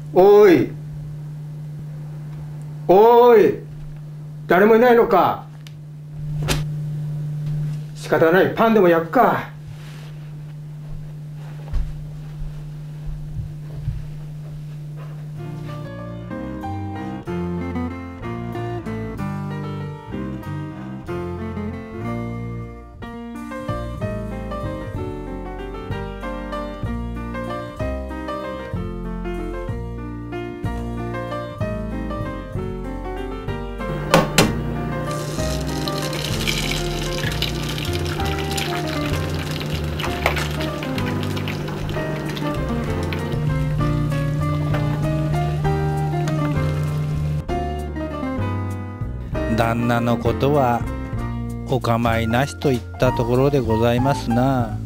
おーい、おーい、誰もいないのか。仕方ない、パンでも焼くか。 旦那のことはお構いなしといったところでございますな。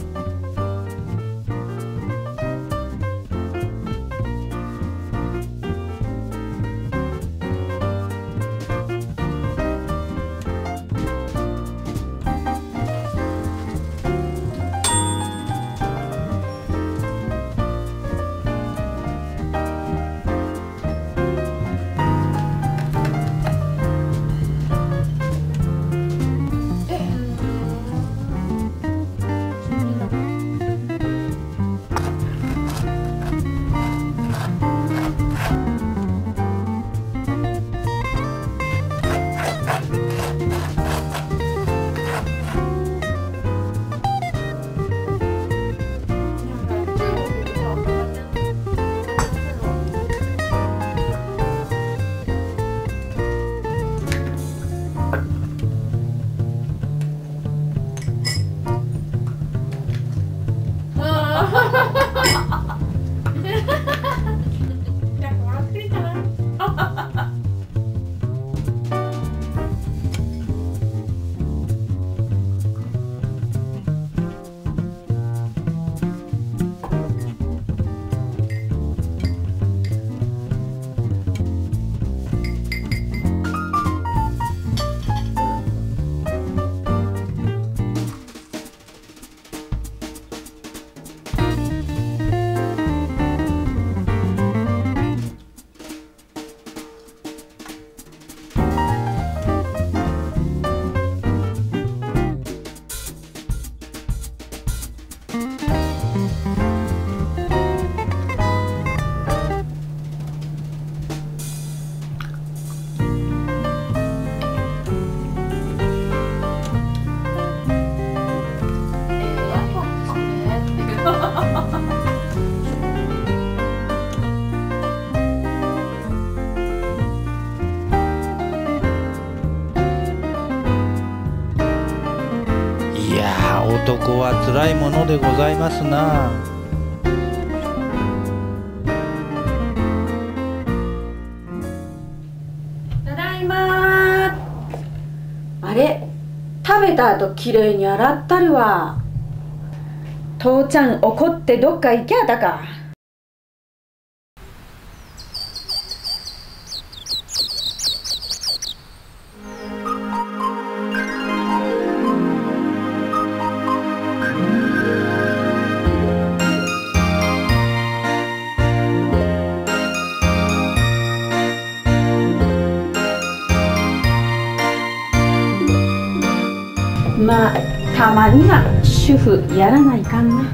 いやー、男はつらいものでございますな。 ただいま。あれ、食べた後きれいに洗ったるわ。父ちゃん怒ってどっか行きゃたか。まあたまには主婦やらないかんな。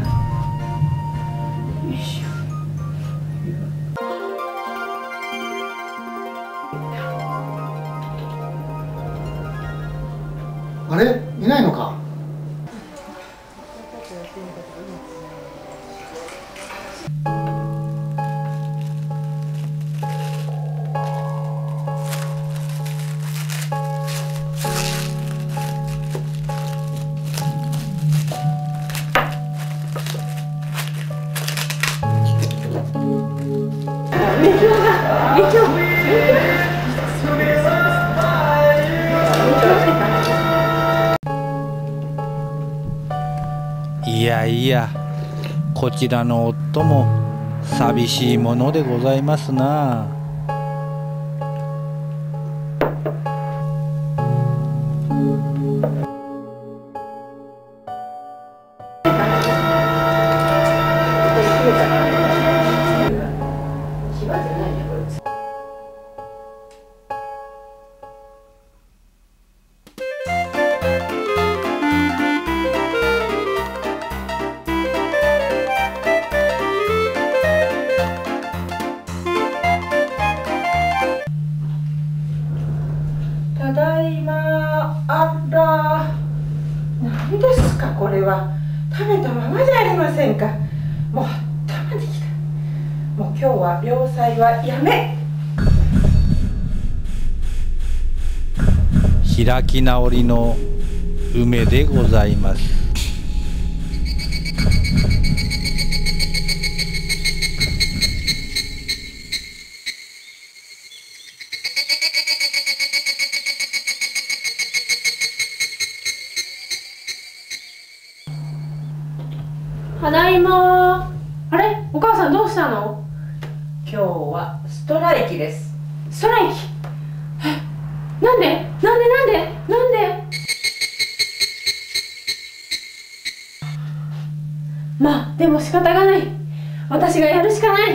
あれ、いないのか。 いやいや、こちらの夫も寂しいものでございますな。 しませんか。もうたまに来た。もう今日は良妻はやめ。 開き直りの梅でございます。 ただいま。あれ、お母さんどうしたの？今日はストライキです。ストライキ？なんでまあでも仕方がない。私がやるしかない。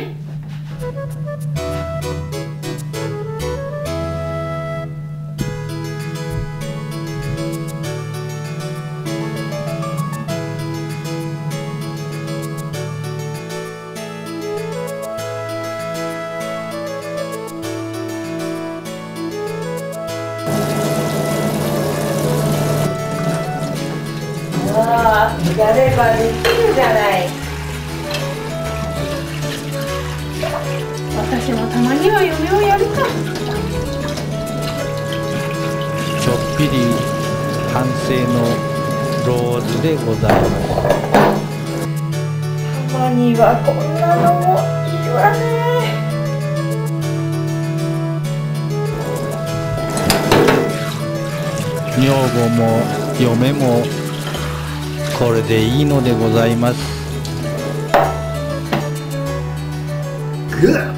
やればできるじゃない。私もたまには嫁をやるか。 ちょっぴり反省のローズでございます。 たまにはこんなのもいいわね。 女房も嫁もこれでいいのでございます。 グッ